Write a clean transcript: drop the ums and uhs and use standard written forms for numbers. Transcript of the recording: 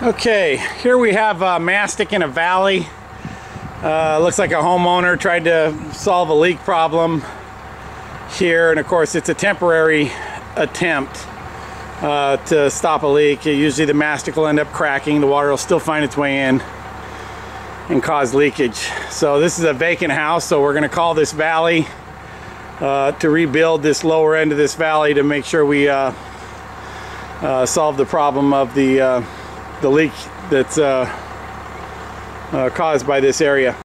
Okay, here we have mastic in a valley. Looks like a homeowner tried to solve a leak problem here, and of course it's a temporary attempt to stop a leak. Usually the mastic will end up cracking, the water will still find its way in and cause leakage. So this is a vacant house, so we're going to call this valley to rebuild this lower end of this valley to make sure we solve the problem of the leak that's caused by this area.